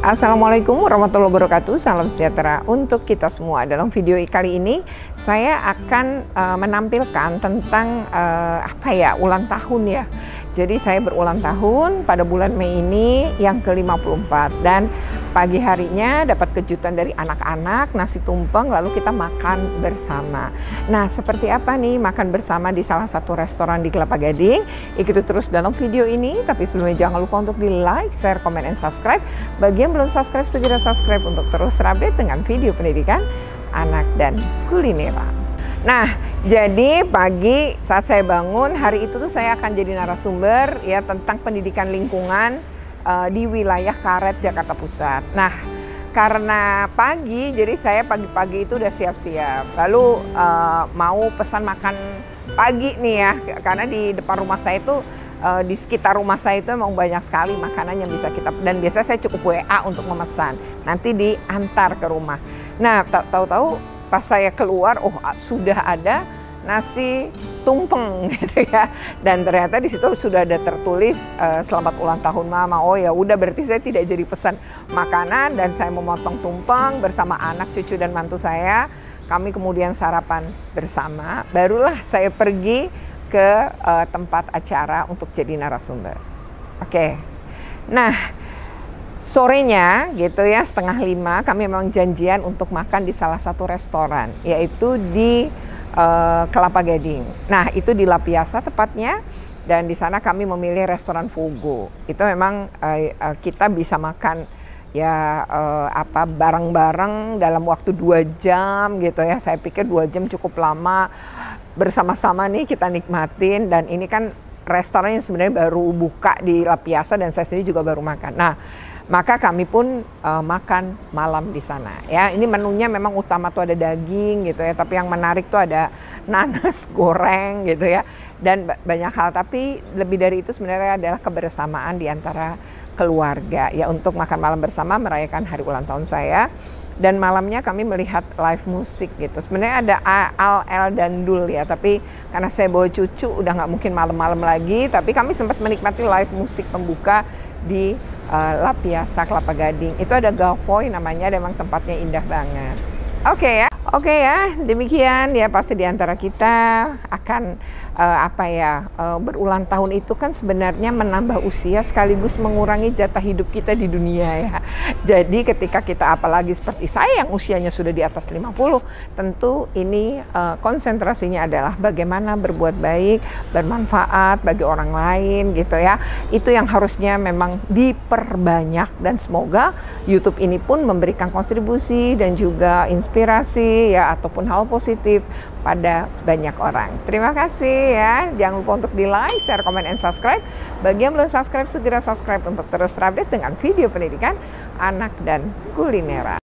Assalamualaikum warahmatullahi wabarakatuh. Salam sejahtera untuk kita semua. Dalam video kali ini saya akan menampilkan tentang ulang tahun ya. Jadi saya berulang tahun pada bulan Mei ini yang ke-54 dan pagi harinya dapat kejutan dari anak-anak, nasi tumpeng, lalu kita makan bersama. Nah, seperti apa nih makan bersama di salah satu restoran di Kelapa Gading? Ikuti terus dalam video ini, tapi sebelumnya jangan lupa untuk di like, share, komen, dan subscribe. Bagi yang belum subscribe, segera subscribe untuk terus terupdate dengan video pendidikan anak dan kulineran. Nah, jadi pagi saat saya bangun hari itu tuh saya akan jadi narasumber ya tentang pendidikan lingkungan di wilayah Karet, Jakarta Pusat. Nah, karena pagi, jadi saya pagi-pagi itu udah siap-siap. Lalu mau pesan makan pagi nih ya, karena di depan rumah saya itu di sekitar rumah saya itu emang banyak sekali makanan yang bisa kita, dan biasanya saya cukup WA untuk memesan, nanti diantar ke rumah. Nah, tahu-tahu pas saya keluar, oh sudah ada nasi tumpeng gitu ya, dan ternyata di situ sudah ada tertulis selamat ulang tahun mama. Oh ya udah, berarti saya tidak jadi pesan makanan dan saya memotong tumpeng bersama anak, cucu dan mantu saya. Kami kemudian sarapan bersama, barulah saya pergi ke tempat acara untuk jadi narasumber. Oke. Nah, sorenya gitu ya 4:30 kami memang janjian untuk makan di salah satu restoran, yaitu di Kelapa Gading. Nah, itu di La Piazza tepatnya, dan di sana kami memilih restoran Fogo. Itu memang kita bisa makan ya bareng-bareng dalam waktu 2 jam gitu ya. Saya pikir 2 jam cukup lama, bersama-sama nih kita nikmatin, dan ini kan restoran yang sebenarnya baru buka di La Piazza dan saya sendiri juga baru makan. Nah, maka kami pun makan malam di sana ya. Ini menunya memang utama tuh ada daging gitu ya, tapi yang menarik tuh ada nanas goreng gitu ya, dan banyak hal. Tapi lebih dari itu sebenarnya adalah kebersamaan di antara keluarga ya, untuk makan malam bersama merayakan hari ulang tahun saya. Dan malamnya kami melihat live musik gitu. Sebenarnya ada Al dan Dul ya, tapi karena saya bawa cucu udah nggak mungkin malam-malam lagi. Tapi kami sempat menikmati live musik pembuka di La Piazza Kelapa Gading. Itu ada Gavoy namanya, dan memang tempatnya indah banget. Oke ya, demikian ya, pasti di antara kita akan berulang tahun itu kan sebenarnya menambah usia sekaligus mengurangi jatah hidup kita di dunia ya. Jadi ketika kita, apalagi seperti saya yang usianya sudah di atas 50, tentu ini konsentrasinya adalah bagaimana berbuat baik, bermanfaat bagi orang lain gitu ya. Itu yang harusnya memang diperbanyak, dan semoga YouTube ini pun memberikan kontribusi dan juga inspirasi ya, ataupun hal positif pada banyak orang. Terima kasih ya. Jangan lupa untuk di like, share, komen, and subscribe. Bagi yang belum subscribe, segera subscribe untuk terus terupdate dengan video pendidikan anak dan kulineran.